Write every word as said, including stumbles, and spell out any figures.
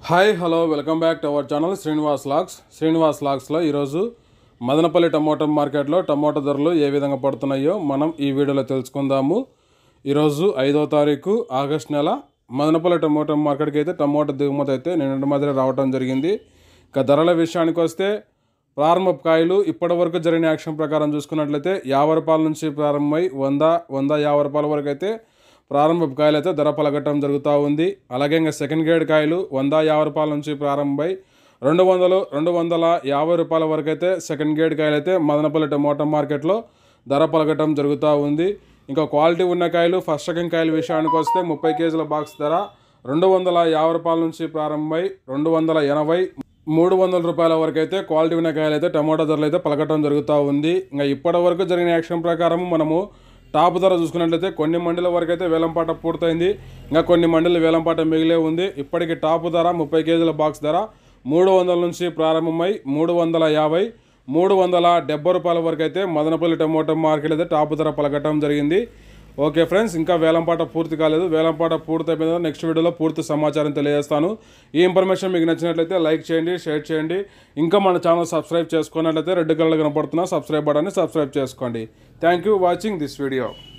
Hi hello welcome back to our channel Srinivas Logs Srinivas లాగ్స్లో ఈరోజు Madanapalle tomato మార్కెట్లో టమోటా ధరలు ఏ విధంగా పడుతున్నాయో మనం ఈ వీడియోలో తెలుసుకుందాము. ఈరోజు ఐదో తారీఖు ఆగస్ట్ నెల మదనపల్లి టమోటా మార్కెట్కి అయితే టమోటా దిగుమతి అయితే నిన్నటి మధ్య రావడం జరిగింది. ఇక ధరల విషయానికి వస్తే ప్రారంభ కాయలు ఇప్పటి వరకు జరిగిన యాక్షన్ ప్రకారం చూసుకున్నట్లయితే యాభై రూపాయల నుంచి ప్రారంభమై వంద వంద యాభై రూపాయల వరకు అయితే ప్రారంభ కాయలు అయితే ధర పలకటం జరుగుతూ ఉంది. అలాగే ఇంకా సెకండ్ గ్రేడ్ కాయలు వంద యాభై రూపాయల నుంచి ప్రారంభమై రెండు వందలు రెండు వందల యాభై రూపాయల వరకు అయితే సెకండ్ గ్రేడ్ కాయలు అయితే మదనపల్లి టమోటా మార్కెట్లో ధర పలకటం జరుగుతూ ఉంది. ఇంకా క్వాలిటీ ఉన్న కాయలు ఫస్ట్ సెకండ్ కాయల విషయానికి వస్తే ముప్పై కేజీల బాక్స్ ధర రెండు వందల యాభై రూపాయల నుంచి ప్రారంభమై రెండు వందల ఎనభై మూడు వందల రూపాయల వరకు అయితే క్వాలిటీ ఉన్న కాయలు అయితే టమోటా ధరలు అయితే పలకటం జరుగుతూ ఉంది. ఇంకా ఇప్పటి వరకు జరిగిన యాక్షన్ ప్రకారం మనము టాప్ ధర చూసుకున్నట్లయితే కొన్ని మండల వరకు అయితే వేలంపాట పూర్తయింది, ఇంకా కొన్ని మండలి వేలంపాట మిగిలే ఉంది. ఇప్పటికి టాప్ ధర ముప్పై కేజీల బాక్స్ ధర మూడు వందల నుంచి ప్రారంభమై మూడు వందల యాభై మూడు వందల డెబ్బై రూపాయల వరకు అయితే మదనపల్లి టమోటా మార్కెట్ అయితే టాప్ ధర పలకటం జరిగింది. ఓకే ఫ్రెండ్స్, ఇంకా వేలంపాట పూర్తి కాలేదు. వేలంపాట పూర్తి అయిపోయిన నెక్స్ట్ వీడియోలో పూర్తి సమాచారం తెలియజేస్తాను. ఈ ఇన్ఫర్మేషన్ మీకు నచ్చినట్లయితే లైక్ చేయండి, షేర్ చేయండి. ఇంకా మన ఛానల్ సబ్స్క్రైబ్ చేసుకున్నట్లయితే రెడ్ కలర్ కనపడుతున్న సబ్స్క్రైబ్ బటన్ని సబ్స్క్రైబ్ చేసుకోండి. Thank you watching this video.